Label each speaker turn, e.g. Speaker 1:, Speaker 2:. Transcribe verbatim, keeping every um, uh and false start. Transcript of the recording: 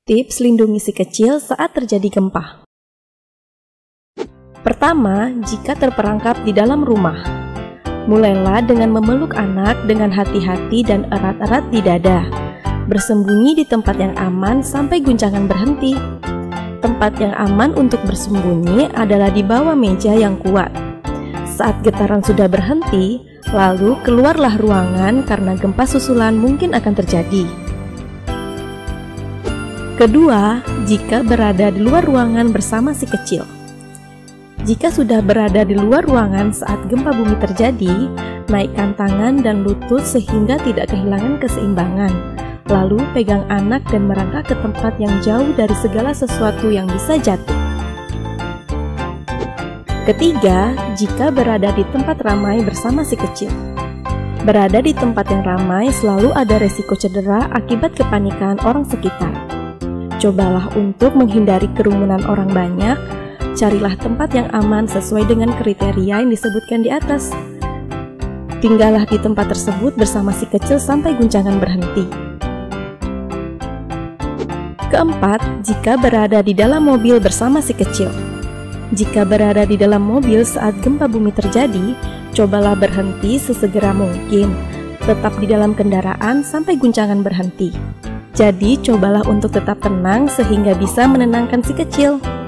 Speaker 1: Tips lindungi si kecil saat terjadi gempa. Pertama, jika terperangkap di dalam rumah, mulailah dengan memeluk anak dengan hati-hati dan erat-erat di dada. Bersembunyi di tempat yang aman sampai guncangan berhenti. Tempat yang aman untuk bersembunyi adalah di bawah meja yang kuat. Saat getaran sudah berhenti, lalu keluarlah ruangan karena gempa susulan mungkin akan terjadi. Kedua, jika berada di luar ruangan bersama si kecil. Jika sudah berada di luar ruangan saat gempa bumi terjadi, naikkan tangan dan lutut sehingga tidak kehilangan keseimbangan. Lalu pegang anak dan merangkak ke tempat yang jauh dari segala sesuatu yang bisa jatuh. Ketiga, jika berada di tempat ramai bersama si kecil. Berada di tempat yang ramai selalu ada resiko cedera akibat kepanikan orang sekitar. Cobalah untuk menghindari kerumunan orang banyak. Carilah tempat yang aman sesuai dengan kriteria yang disebutkan di atas. Tinggallah di tempat tersebut bersama si kecil sampai guncangan berhenti. Keempat, jika berada di dalam mobil bersama si kecil. Jika berada di dalam mobil saat gempa bumi terjadi, cobalah berhenti sesegera mungkin. Tetap di dalam kendaraan sampai guncangan berhenti. Jadi, cobalah untuk tetap tenang sehingga bisa menenangkan si kecil.